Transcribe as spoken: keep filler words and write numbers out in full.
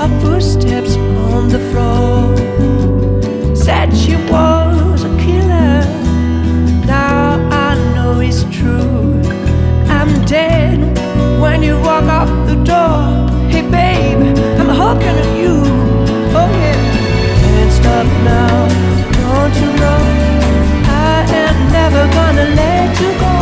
her footsteps on the floor. Said she was a killer, now I know it's true. I'm dead when you walk out the door. Hey babe, I'm hooking on you. Oh yeah, can't stop now, don't you know I am never gonna let you go.